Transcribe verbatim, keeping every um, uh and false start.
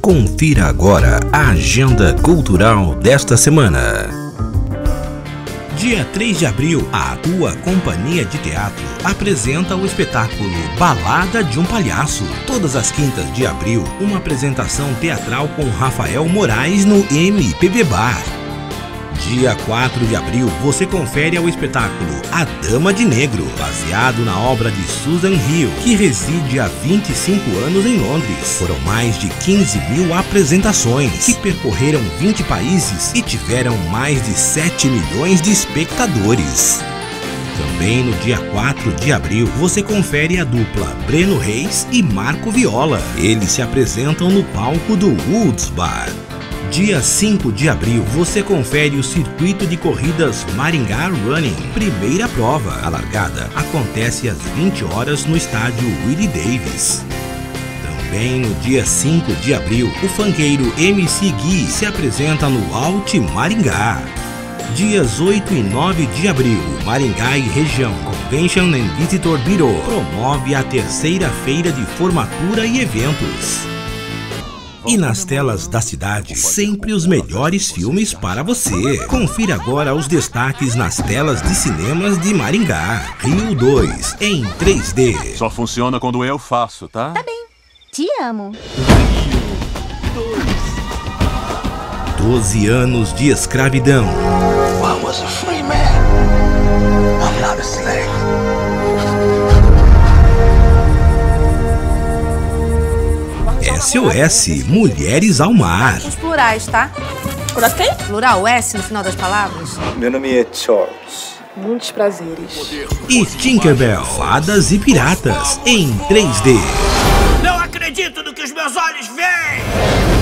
Confira agora a agenda cultural desta semana. Dia três de abril, a Tua Companhia de Teatro apresenta o espetáculo Balada de um Palhaço. Todas as quintas de abril, uma apresentação teatral com Rafael Moraes no M P B Bar. Dia quatro de abril, você confere ao espetáculo A Dama de Negro, baseado na obra de Susan Hill, que reside há vinte e cinco anos em Londres. Foram mais de quinze mil apresentações, que percorreram vinte países e tiveram mais de sete milhões de espectadores. Também no dia quatro de abril, você confere a dupla Breno Reis e Marco Viola. Eles se apresentam no palco do Woods Bar. Dia cinco de abril, você confere o circuito de corridas Maringá Running. Primeira prova, a largada, acontece às vinte horas no estádio Willie Davis. Também no dia cinco de abril, o funkeiro M C Gui se apresenta no Alt Maringá. Dias oito e nove de abril, Maringá e região Convention and Visitor Bureau promove a terceira feira de formatura e eventos. E nas telas da cidade, sempre os melhores filmes para você. Confira agora os destaques nas telas de cinemas de Maringá. Rio dois, em três D. Só funciona quando eu faço, tá? Tá bem. Te amo. doze anos de escravidão. I was a free man. I'm not a slave. S O S, Mulheres ao Mar. Os plurais, tá? Plural quem? Plural, S no final das palavras. Meu nome é Charles. Muitos prazeres. E Tinkerbell, Fadas e Piratas, em três D. Não acredito no que os meus olhos veem!